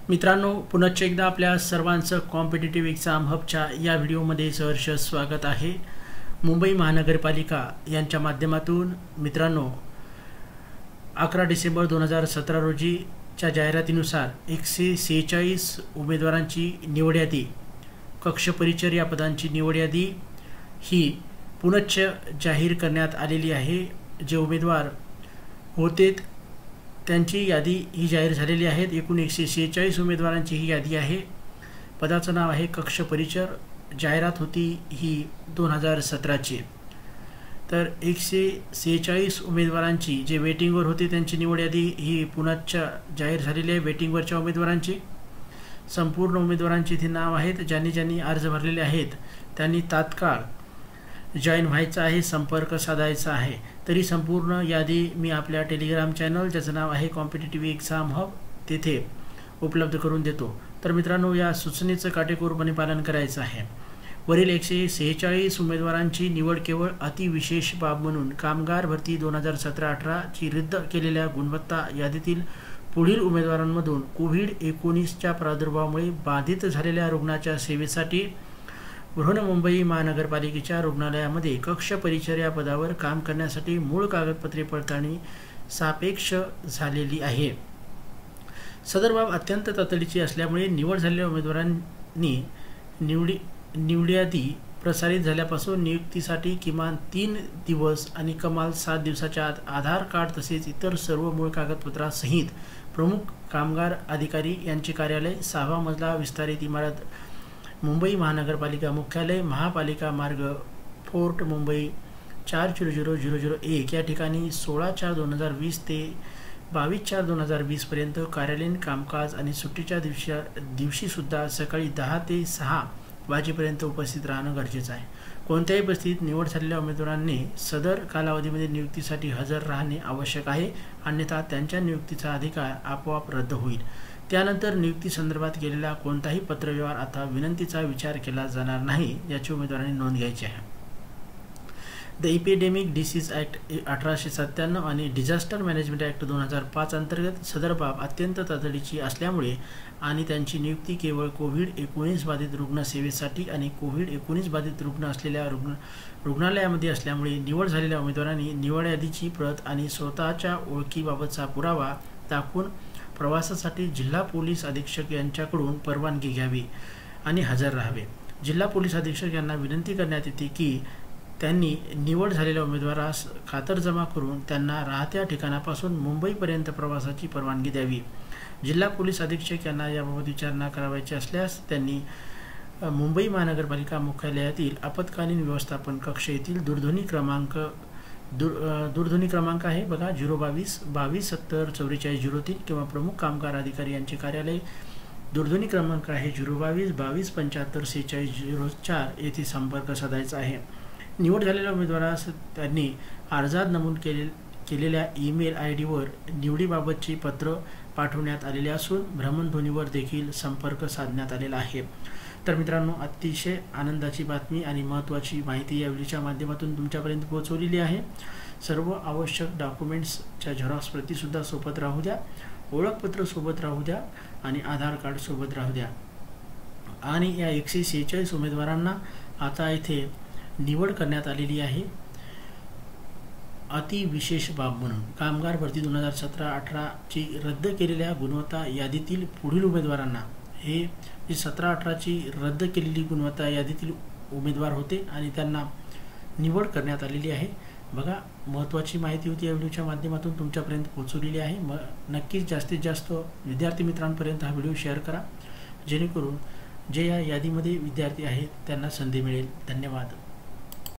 मित्रांनो, पुनश्च एकदा आपल्या सर्वांचं कॉम्पिटिटिव्ह एक्झाम हबच्या या व्हिडिओमध्ये सहर्ष स्वागत आहे। मुंबई महानगरपालिका यांच्या माध्यमातून मित्रांनो 11 डिसेंबर 2017 रोजीच्या जाहिरातीनुसार 146 उमेदवारांची निवड यादी, कक्ष परिचर या पदांची निवड यादी ही पुनश्च जाहीर करण्यात आलेली आहे। जे उमेदवार होते त्यांची यादी ही जाहीर झालेली आहे। एकूण 146 उमेदवारांची ही यादी आहे। पदाचं नाव आहे कक्ष परिचर। जाहिरात होती ही 2017 ची। तर 146 उमेदवारांची जे वेटिंगवर होते त्यांची निवड यादी ही पुनश्च जाहीर झालेली आहे। वेटिंगवरच्या उमेदवारांची संपूर्ण उमेदवारांची इथे नाव आहेत। ज्यांनी अर्ज भरलेले आहेत त्यांनी तात्काळ जॉइन व्हायचं आहे, संपर्क साधायचा आहे। तरी संपूर्ण यादी मी आपल्या टेलिग्राम चॅनल ज्याचं नाव आहे कॉम्पिटिटिव्ह एक्झाम हब तेथे उपलब्ध करून देतो। तर मित्रांनो, या सूचनेचं काटेकोरपणे पालन करायचं आहे। वरील 146 उमेदवारांची निवड केवळ अतिविशेष बाब म्हणून कामगार भरती 2017-18 ची रद्द केलेल्या गुणवत्ता यादीतील पुढील उमेदवारांमधून कोविड-19च्या प्रादुर्भावामुळे बाधित झालेल्या रुग्णाच्या सेवेसाठी बृहन्मुंबई महानगरपालिकेच्या रुग्णालयामध्ये कक्ष परिचर या पदावर काम करण्यासाठी मूळ कागदपत्रे पडताळणी सापेक्ष झालेली आहे। सदर बाब अत्यंत तातडीची असल्यामुळे निवड झालेल्या उमेदवारांनी निवड यादी प्रसारित झाल्यापासून नियुक्तीसाठी किमान 3 दिवस आणि कमाल 7 दिवसाच्या आत आधार कार्ड तसेच इतर सर्व मूळ कागदपत्रांसहित प्रमुख कामगार अधिकारी यांचे कार्यालय 6वा मजला विस्तारित इमारत मुंबई महानगरपालिका मुख्यालय महापालिका मार्ग फोर्ट मुंबई 400001 या ठिकाणी 16/4/2020 ते 22/4/2020 पर्यंत कार्यालयीन कामकाज आणि सुट्टीच्या दिवशी सुद्धा सकाळी 10 ते 6 वाजेपर्यंत उपस्थित राहणं गरजेचं आहे। कोणत्याही परिस्थितीत निवड झालेल्या उमेदवारांनी सदर कालावधीमध्ये नियुक्तीसाठी हजर राहणे आवश्यक आहे, अन्यथा त्यांच्या नियुक्तीचा अधिकार आपोआप रद्द होईल। त्यानंतर नियुक्ती संदर्भात केलेला कोणताही पत्रव्यवहार आता विनंतीचा विचार केला जाणार नाही याची उमेदवारांनी नोंद घ्यायची आहे। द एपिडेमिक डिसीज ॲक्ट 1897 आणि डिझास्टर मॅनेजमेंट ॲक्ट 2005 अंतर्गत सदर बाब अत्यंत तातडीची असल्यामुळे आणि त्यांची नियुक्ती केवळ कोविड-19 बाधित रुग्ण सेवेसाठी आणि कोविड-19 बाधित रुग्ण असलेल्या रुग्णालयामध्ये असल्यामुळे निवड झालेल्या उमेदवारांनी निवड यादीची प्रत आणि स्वतःच्या ओळखीबाबतचा पुरावा दाखवून प्रवासासाठी जिल्हा पोलीस अधीक्षक यांच्याकडून परवानगी घ्यावी आणि हजर राहावे। जिल्हा पोलीस अधीक्षक यांना विनंती करण्यात येते की त्यांनी निवड झालेल्या उमेदवारास खातरजमा करून त्यांना राहत्या ठिकाणापासून मुंबईपर्यंत प्रवासाची परवानगी द्यावी। जिल्हा पोलीस अधीक्षक यांना याबाबत विचारणा करावयाची असल्यास त्यांनी मुंबई महानगरपालिका मुख्यालयातील आपत्कालीन व्यवस्थापन कक्ष येथील दूरध्वनी क्रमांक आहे बघा 022 22 70 44 03 किंवा प्रमुख कामगार अधिकारी यांचे कार्यालय दूरध्वनी क्रमांक आहे 022 22 75 46 04 येथे संपर्क साधायचा आहे। निवड झालेल्या उमेदवारास त्यांनी अर्जात नमूद केलेल्या ईमेल ID वर निवडीबाबतची पत्र पाठवण्यात आलेले असून भ्रमणध्वनीवर देखील संपर्क साधण्यात आलेला आहे। तर मित्रांनो, अतिशय आनंदाची बातमी आणि महत्त्वाची माहिती या व्हिडिओच्या माध्यमातून तुमच्यापर्यंत पोहोचवलेली आहे। सर्व आवश्यक डॉक्युमेंट्सच्या झेरॉक्स प्रतीसुद्धा सोबत राहू द्या, ओळखपत्र सोबत राहू द्या आणि आधार कार्ड सोबत राहू द्या। आणि या 146 उमेदवारांना आता इथे निवड करण्यात आलेली आहे अतिविशेष बाब म्हणून। कामगार भरती 2017-18 ची रद्द केलेल्या गुणवत्ता यादीतील पुढील उमेदवारांना, हे जे 17-18 ची रद्द केलेली गुणवत्ता यादीतील उमेदवार होते आणि त्यांना निवड करण्यात आलेली आहे। बघा, महत्त्वाची माहिती होती या व्हिडिओच्या माध्यमातून तुमच्यापर्यंत पोहोचवलेली आहे। नक्कीच जास्तीत जास्त विद्यार्थी मित्रांपर्यंत हा व्हिडिओ शेअर करा, जेणेकरून जे या यादीमध्ये विद्यार्थी आहेत त्यांना संधी मिळेल। धन्यवाद।